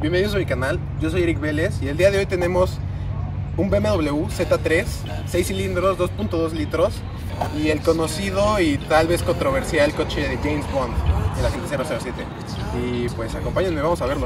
Bienvenidos a mi canal, yo soy Eric Vélez y el día de hoy tenemos un BMW Z3, 6 cilindros, 2.2 litros y el conocido y tal vez controversial coche de James Bond, el agente 007. Y pues acompáñenme, vamos a verlo.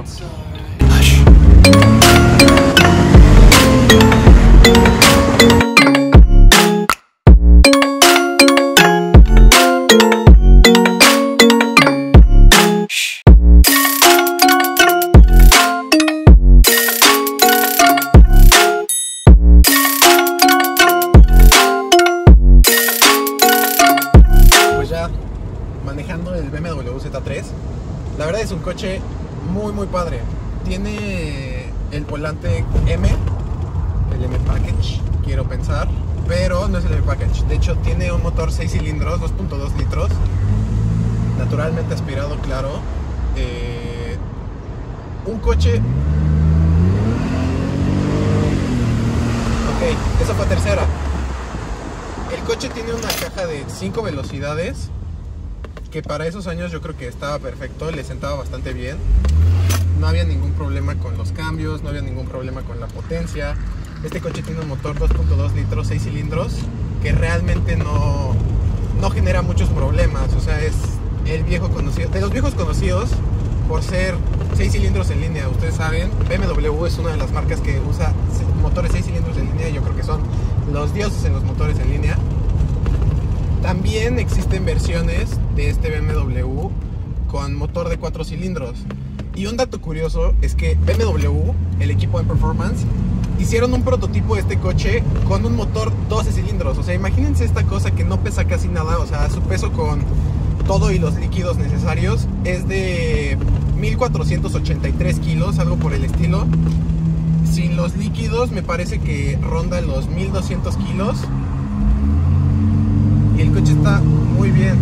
Manejando el BMW Z3, la verdad es un coche muy padre. Tiene el volante M, el M Package, quiero pensar, pero no es el M Package. De hecho tiene un motor 6 cilindros, 2.2 litros, naturalmente aspirado, claro. Un coche... Ok, esa fue tercera. El coche tiene una caja de 5 velocidades, que para esos años yo creo que estaba perfecto, le sentaba bastante bien. No había ningún problema con los cambios, no había ningún problema con la potencia. Este coche tiene un motor 2.2 litros, 6 cilindros, que realmente no genera muchos problemas. O sea, es el viejo conocido, de los viejos conocidos por ser 6 cilindros en línea. Ustedes saben, BMW es una de las marcas que usa motores 6 cilindros en línea y yo creo que son los dioses en los motores en línea. También existen versiones de este BMW con motor de 4 cilindros. Y un dato curioso es que BMW, el equipo de Performance, hicieron un prototipo de este coche con un motor 12 cilindros. O sea, imagínense esta cosa que no pesa casi nada. O sea, su peso con todo y los líquidos necesarios es de 1483 kilos, algo por el estilo. Sin los líquidos me parece que ronda los 1200 kilos. Y el coche está muy bien.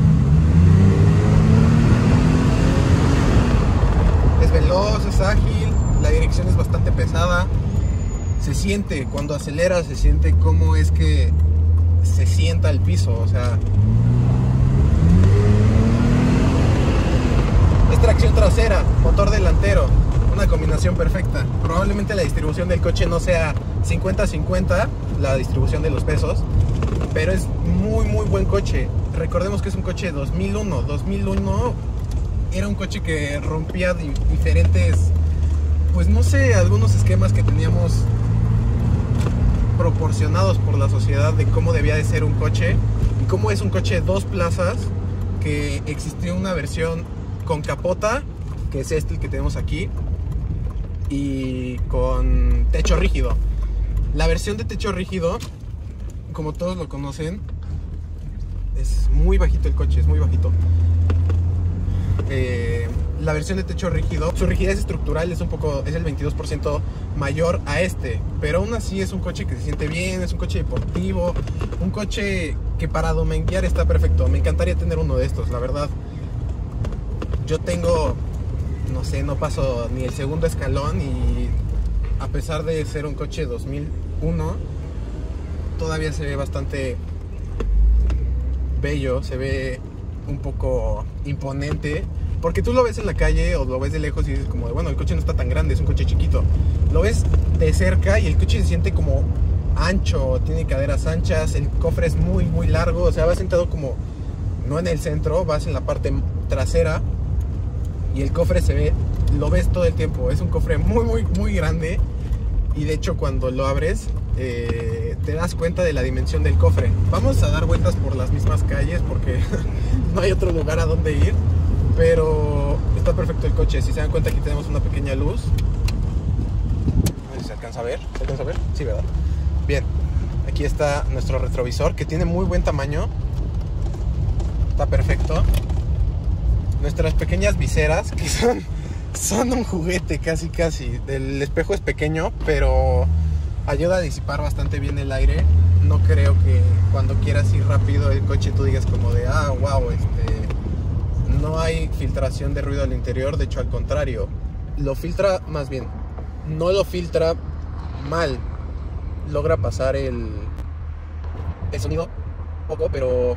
Es veloz, es ágil, la dirección es bastante pesada. Se siente, cuando acelera, se siente cómo es que se sienta el piso. O sea, es tracción trasera, motor delantero, una combinación perfecta. Probablemente la distribución del coche no sea 50-50, la distribución de los pesos, pero es muy buen coche. Recordemos que es un coche de 2001. 2001 era un coche que rompía diferentes, pues no sé, algunos esquemas que teníamos proporcionados por la sociedad de cómo debía de ser un coche y cómo es un coche de 2 plazas, que existió una versión con capota, que es este el que tenemos aquí, y con techo rígido. La versión de techo rígido, como todos lo conocen, es muy bajito el coche, es muy bajito. La versión de techo rígido, su rigidez estructural es el 22% mayor a este, pero aún así es un coche que se siente bien, es un coche deportivo, un coche que para dominguear está perfecto. Me encantaría tener uno de estos, la verdad. Yo tengo, no sé, no paso ni el segundo escalón y a pesar de ser un coche 2001, todavía se ve bastante bello, se ve un poco imponente, porque tú lo ves en la calle o lo ves de lejos y dices como, bueno, el coche no está tan grande, es un coche chiquito. Lo ves de cerca y el coche se siente como ancho, tiene caderas anchas, el cofre es muy largo. O sea, vas sentado como, no en el centro, vas en la parte trasera y el cofre se ve, lo ves todo el tiempo. Es un cofre muy grande y de hecho cuando lo abres te das cuenta de la dimensión del cofre. Vamos a dar vueltas por las mismas calles porque no hay otro lugar a donde ir, pero está perfecto el coche. Si se dan cuenta, aquí tenemos una pequeña luz. No sé si se alcanza a ver. ¿Se alcanza a ver? Sí, ¿verdad? Bien, aquí está nuestro retrovisor, que tiene muy buen tamaño, está perfecto. Nuestras pequeñas viseras, que son un juguete casi. El espejo es pequeño, pero ayuda a disipar bastante bien el aire. No creo que cuando quieras ir rápido el coche tú digas como de wow, no hay filtración de ruido al interior. De hecho, al contrario, lo filtra, más bien, no lo filtra mal. Logra pasar el sonido poco, pero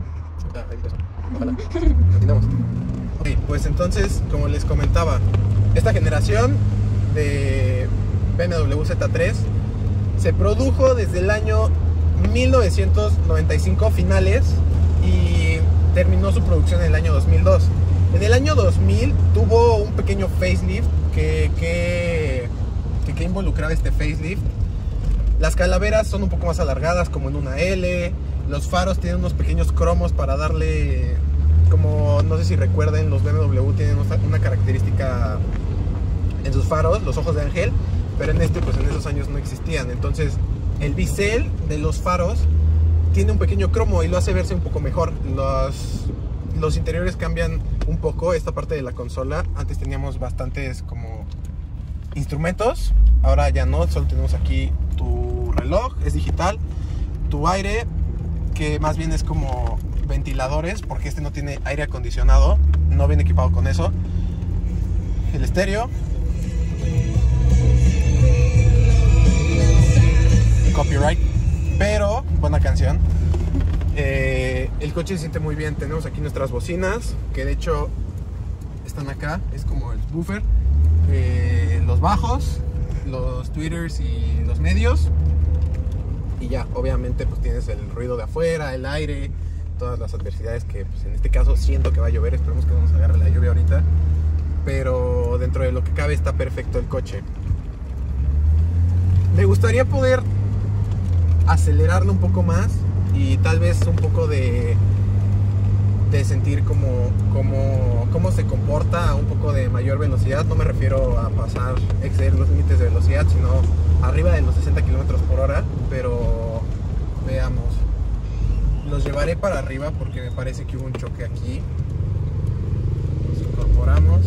ojalá. Continuamos. Ok, pues entonces, como les comentaba, Esta generación de BMW Z3 se produjo desde el año 1995 finales y terminó su producción en el año 2002. En el año 2000 tuvo un pequeño facelift que involucraba este facelift. Las calaveras son un poco más alargadas, como en una L. Los faros tienen unos pequeños cromos para darle, como no sé si recuerden, los BMW tienen una característica en sus faros, los ojos de ángel, pero en este, pues en esos años no existían. Entonces el bisel de los faros tiene un pequeño cromo y lo hace verse un poco mejor. Los interiores cambian un poco. Esta parte de la consola, antes teníamos bastantes como instrumentos, ahora ya no, solo tenemos aquí tu reloj, es digital, tu aire, que más bien es como ventiladores, porque este no tiene aire acondicionado, no viene equipado con eso, el estéreo, copyright, pero buena canción. El coche se siente muy bien. Tenemos aquí nuestras bocinas, que de hecho están acá, es como el buffer, los bajos, los tweeters y los medios, y ya obviamente pues tienes el ruido de afuera, el aire, todas las adversidades que pues, en este caso siento que va a llover. Esperemos que no nos agarre la lluvia ahorita, pero dentro de lo que cabe está perfecto el coche. Me gustaría poder acelerarlo un poco más y tal vez un poco de sentir cómo se comporta a un poco de mayor velocidad. No me refiero a exceder los límites de velocidad, sino arriba de los 60 kilómetros por hora. Pero veamos, los llevaré para arriba porque me parece que hubo un choque aquí. Nos incorporamos.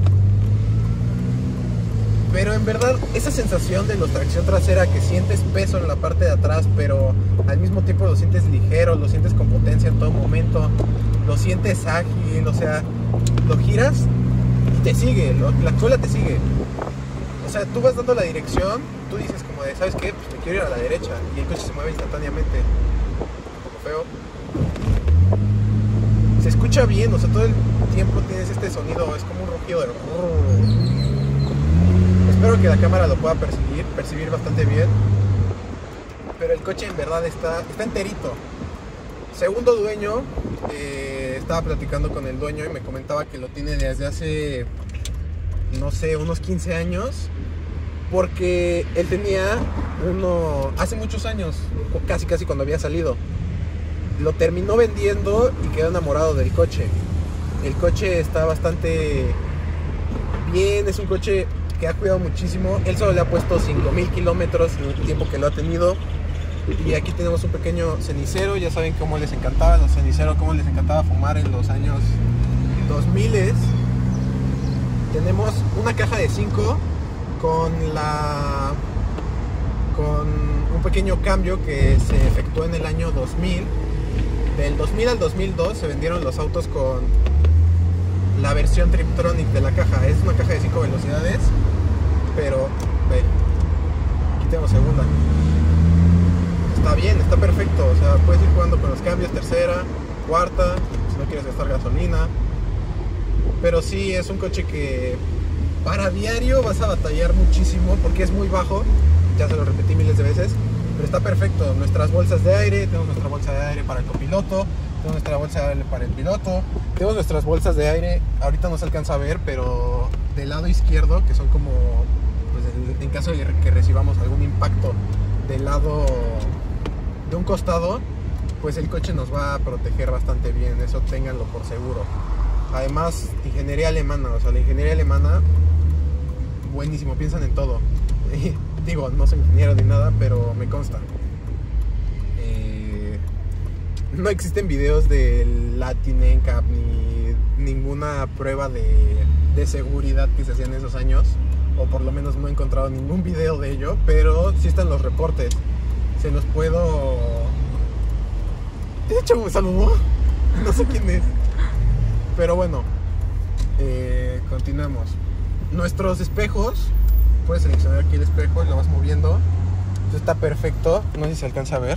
Pero en verdad, esa sensación de los tracción trasera, que sientes peso en la parte de atrás, pero al mismo tiempo lo sientes ligero, lo sientes con potencia en todo momento, lo sientes ágil, o sea, lo giras y te sigue, la cola te sigue. O sea, tú vas dando la dirección, tú dices como de, ¿sabes qué? Pues me quiero ir a la derecha, y el coche se mueve instantáneamente. Un poco feo. Se escucha bien, o sea, todo el tiempo tienes este sonido, es como un rugido de... Espero que la cámara lo pueda percibir bastante bien. Pero el coche en verdad está enterito. Segundo dueño, estaba platicando con el dueño y me comentaba que lo tiene desde hace, no sé, unos 15 años. Porque él tenía uno hace muchos años, casi cuando había salido. Lo terminó vendiendo y quedó enamorado del coche. El coche está bastante bien, es un coche que ha cuidado muchísimo. Él solo le ha puesto 5,000 kilómetros en el tiempo que lo ha tenido. Y aquí tenemos un pequeño cenicero. Ya saben cómo les encantaba los ceniceros, cómo les encantaba fumar en los años 2000. Tenemos una caja de 5 con un pequeño cambio que se efectuó en el año 2000. Del 2000 al 2002 se vendieron los autos con la versión Triptronic de la caja. Es una caja de 5 velocidades, pero ve, aquí tenemos segunda. Está bien, está perfecto. O sea, puedes ir jugando con los cambios, tercera, cuarta, si no quieres gastar gasolina. Pero sí, es un coche que para diario vas a batallar muchísimo porque es muy bajo. Ya se lo repetí miles de veces, pero está perfecto. Nuestras bolsas de aire, tenemos nuestra bolsa de aire para el copiloto, tenemos nuestra bolsa de aire para el piloto, tenemos nuestras bolsas de aire, ahorita no se alcanza a ver, pero del lado izquierdo, que son como, pues, en caso de que recibamos algún impacto del lado de un costado, pues el coche nos va a proteger bastante bien, eso ténganlo por seguro. Además, ingeniería alemana, o sea, la ingeniería alemana, buenísimo, piensan en todo. Digo, no soy ingeniero ni nada, pero me consta. No existen videos del Latin NCAP ni ninguna prueba de seguridad que se hacía en esos años, o por lo menos no he encontrado ningún video de ello, pero sí están los reportes. Se los puedo... De hecho me saludó, no sé quién es, pero bueno, continuamos. Nuestros espejos, puedes seleccionar aquí el espejo y lo vas moviendo. Esto está perfecto, no sé si se alcanza a ver,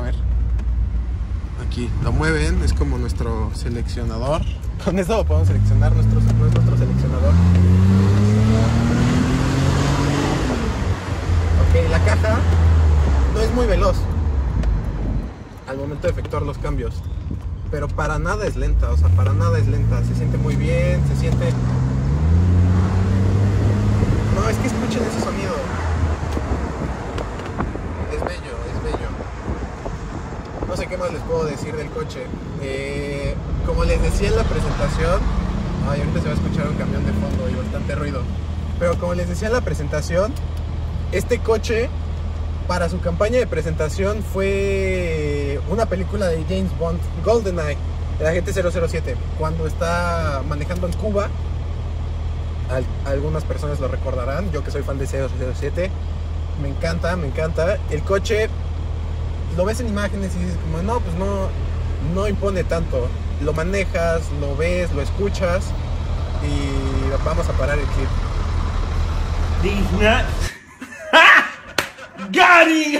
aquí lo mueven, es como nuestro seleccionador. Con eso lo podemos seleccionar, nuestro seleccionador. momento de efectuar los cambios. Pero para nada es lenta, o sea, para nada es lenta. Se siente muy bien, se siente... No, es que escuchen ese sonido. Es bello, es bello. No sé qué más les puedo decir del coche. Como les decía en la presentación... Ay, ahorita se va a escuchar un camión de fondo y bastante ruido. Pero como les decía en la presentación, este coche, para su campaña de presentación, fue una película de James Bond, GoldenEye, el agente 007, cuando está manejando en Cuba. Algunas personas lo recordarán, yo que soy fan de 007, me encanta, me encanta. El coche, lo ves en imágenes y dices como, no, pues no impone tanto. Lo manejas, lo ves, lo escuchas y vamos a parar el clip. These nuts. Got it.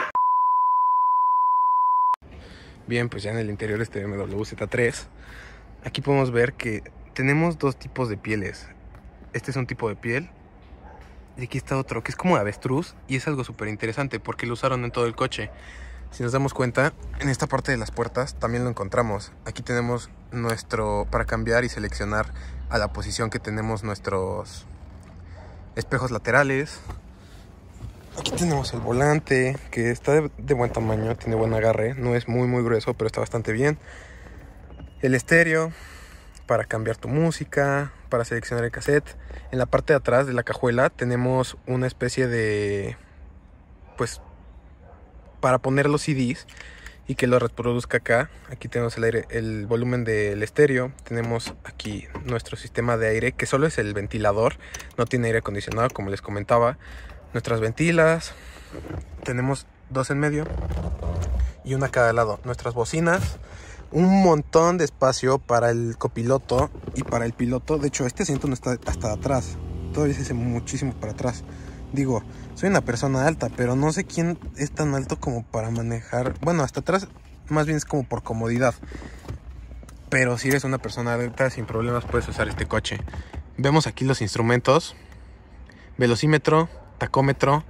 Bien, pues ya en el interior de este BMW Z3, aquí podemos ver que tenemos dos tipos de pieles. Este es un tipo de piel y aquí está otro que es como avestruz y es algo súper interesante porque lo usaron en todo el coche. Si nos damos cuenta, en esta parte de las puertas también lo encontramos. Aquí tenemos para cambiar y seleccionar a la posición que tenemos nuestros espejos laterales. Aquí tenemos el volante, que está de buen tamaño, tiene buen agarre. No es muy grueso, pero está bastante bien. El estéreo, para cambiar tu música, para seleccionar el cassette. En la parte de atrás de la cajuela tenemos una especie de... pues... para poner los CDs y que lo reproduzca acá. Aquí tenemos el volumen del estéreo. Tenemos aquí nuestro sistema de aire, que solo es el ventilador, no tiene aire acondicionado, como les comentaba. Nuestras ventilas, tenemos dos en medio y una a cada lado. Nuestras bocinas, un montón de espacio para el copiloto y para el piloto. De hecho, este asiento no está hasta atrás, todavía se hace muchísimo para atrás. Digo, soy una persona alta, pero no sé quién es tan alto como para manejar. Bueno, hasta atrás más bien es como por comodidad. Pero si eres una persona alta, sin problemas puedes usar este coche. Vemos aquí los instrumentos. Velocímetro, tacómetro,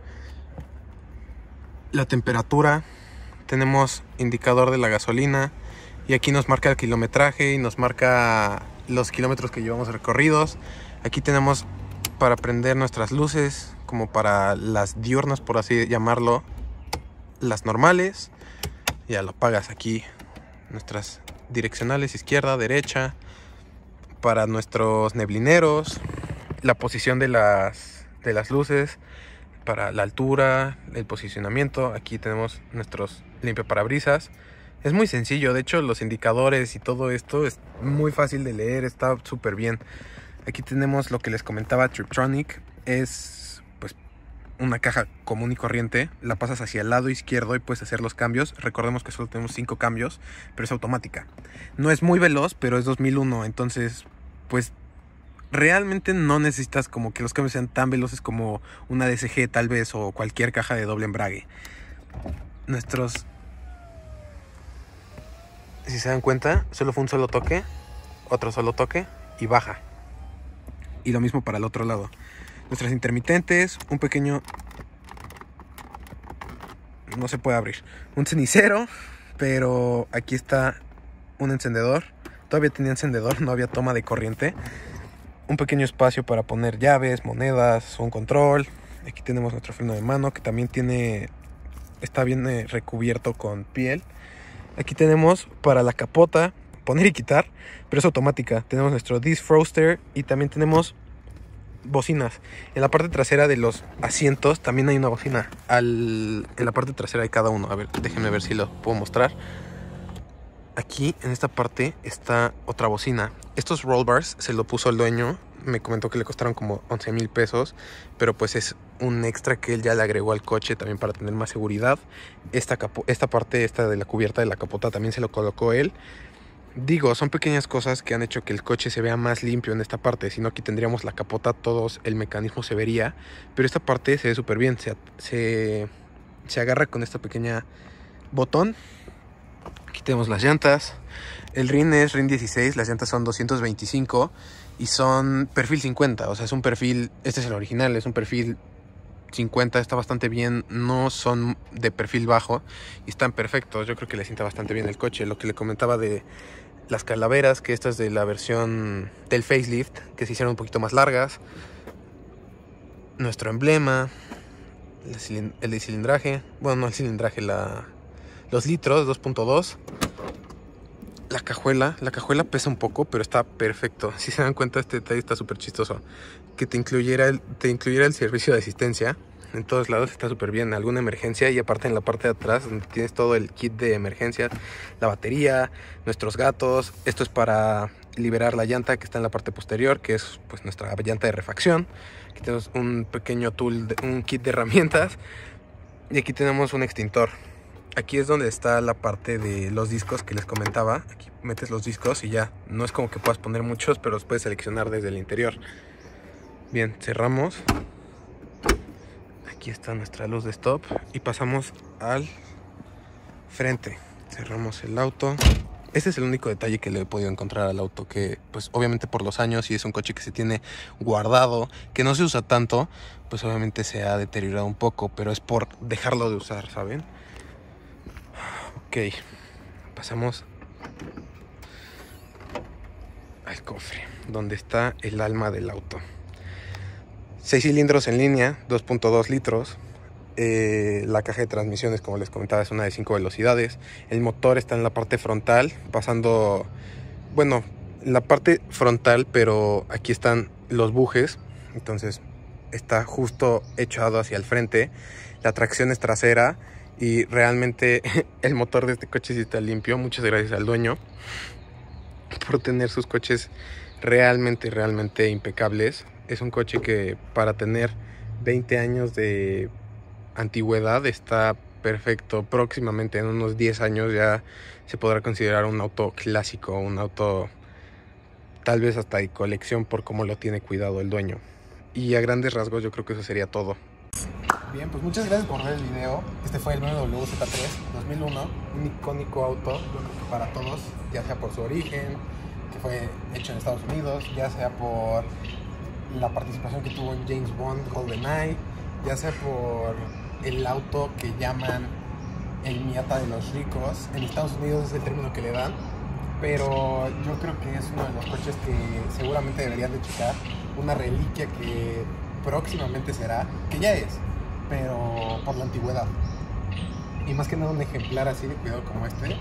la temperatura. Tenemos indicador de la gasolina. Y aquí nos marca el kilometraje y nos marca los kilómetros que llevamos recorridos. Aquí tenemos para prender nuestras luces, como para las diurnas, por así llamarlo, las normales. Ya lo apagas aquí, nuestras direccionales, izquierda, derecha, para nuestros neblineros, la posición de las luces, para la altura, el posicionamiento. Aquí tenemos nuestros limpiaparabrisas. Es muy sencillo, de hecho los indicadores y todo esto es muy fácil de leer, está súper bien. Aquí tenemos lo que les comentaba, Triptronic. Es pues una caja común y corriente. La pasas hacia el lado izquierdo y puedes hacer los cambios. Recordemos que solo tenemos 5 cambios, pero es automática. No es muy veloz, pero es 2001. Entonces, pues realmente no necesitas como que los cambios sean tan veloces como una DSG tal vez, o cualquier caja de doble embrague. Si se dan cuenta, solo fue un solo toque, otro solo toque y baja. Y lo mismo para el otro lado. Nuestras intermitentes, un pequeño... no se puede abrir. Un cenicero, pero aquí está un encendedor. Todavía tenía encendedor, no había toma de corriente. Un pequeño espacio para poner llaves, monedas, un control. Aquí tenemos nuestro freno de mano, que también está bien recubierto con piel. Aquí tenemos para la capota, poner y quitar, pero es automática. Tenemos nuestro defroster y también tenemos bocinas. En la parte trasera de los asientos también hay una bocina. En la parte trasera de cada uno. A ver, déjenme ver si lo puedo mostrar. Aquí en esta parte está otra bocina. Estos roll bars se lo puso el dueño. Me comentó que le costaron como 11,000 pesos, pero pues es un extra que él ya le agregó al coche también para tener más seguridad. Esta parte de la cubierta de la capota también se lo colocó él. Digo, son pequeñas cosas que han hecho que el coche se vea más limpio en esta parte. Si no, aquí tendríamos la capota, el mecanismo se vería, pero esta parte se ve súper bien. Se agarra con esta pequeña botón. Aquí tenemos las llantas. El RIN es RIN 16, las llantas son 225 y son perfil 50, o sea, es un perfil, este es el original, es un perfil 50 está bastante bien, no son de perfil bajo y están perfectos. Yo creo que le sienta bastante bien el coche. Lo que le comentaba de las calaveras, que esta es de la versión del facelift, que se hicieron un poquito más largas. Nuestro emblema, el de cilindraje, bueno, no el cilindraje, los litros 2.2. La cajuela pesa un poco, pero está perfecto. Si se dan cuenta, este detalle está súper chistoso. Que te incluyera el servicio de asistencia. En todos lados está súper bien. Alguna emergencia, y aparte en la parte de atrás, donde tienes todo el kit de emergencia, la batería, nuestros gatos. Esto es para liberar la llanta que está en la parte posterior, que es pues nuestra llanta de refacción. Aquí tenemos un pequeño tool, un kit de herramientas. Y aquí tenemos un extintor. Aquí es donde está la parte de los discos que les comentaba. Aquí metes los discos y ya. No es como que puedas poner muchos, pero los puedes seleccionar desde el interior. Bien, cerramos. Aquí está nuestra luz de stop. Y pasamos al frente. Cerramos el auto. Este es el único detalle que le he podido encontrar al auto, que pues obviamente por los años, y es un coche que se tiene guardado, que no se usa tanto, pues obviamente se ha deteriorado un poco, pero es por dejarlo de usar, ¿saben? Ok, pasamos al cofre, donde está el alma del auto. 6 cilindros en línea, 2.2 litros. La caja de transmisiones, como les comentaba, es una de 5 velocidades. El motor está en la parte frontal, pasando, bueno, en la parte frontal, pero aquí están los bujes. Entonces está justo echado hacia el frente. La tracción es trasera. Y realmente el motor de este coche sí está limpio. Muchas gracias al dueño por tener sus coches realmente impecables. Es un coche que para tener 20 años de antigüedad está perfecto. Próximamente, en unos 10 años, ya se podrá considerar un auto clásico, un auto tal vez hasta de colección por cómo lo tiene cuidado el dueño. Y a grandes rasgos yo creo que eso sería todo. Bien, pues muchas gracias por ver el video. Este fue el BMW Z3 2001, un icónico auto, yo creo que para todos, ya sea por su origen, que fue hecho en Estados Unidos, ya sea por la participación que tuvo en James Bond, GoldenEye, ya sea por el auto que llaman el Miata de los ricos. En Estados Unidos es el término que le dan, pero yo creo que es uno de los coches que seguramente deberían de checar, una reliquia que próximamente será, que ya es, pero por la antigüedad. Y más que nada un ejemplar así de cuidado como este.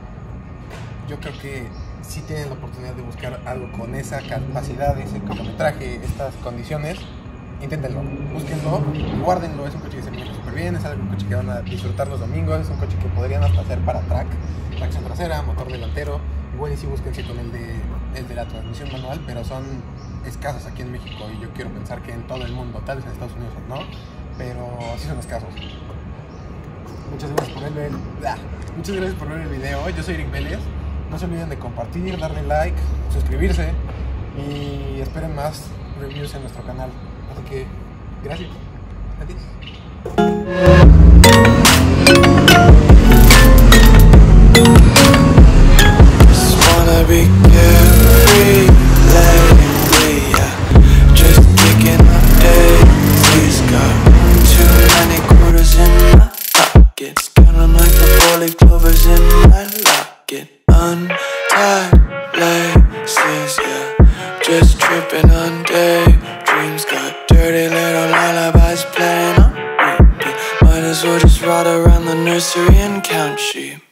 Yo creo que si tienen la oportunidad de buscar algo con esa capacidad, ese kilometraje, estas condiciones, inténtenlo, búsquenlo, guárdenlo. Es un coche que se maneja súper bien, es un coche que van a disfrutar los domingos, es un coche que podrían hasta hacer para tracción trasera, motor delantero. Igual y sí búsquense con el de la transmisión manual, pero son escasos aquí en México, y yo quiero pensar que en todo el mundo, tal vez en Estados Unidos no, pero sí son escasos. Muchas gracias por ver el video. Yo soy Eric Vélez. No se olviden de compartir, darle like, suscribirse, y esperen más reviews en nuestro canal. Así que gracias. Adiós. Untied laces, yeah, just tripping on daydreams. Got dirty little lullabies playing on repeat. Might as well just ride around the nursery and count sheep.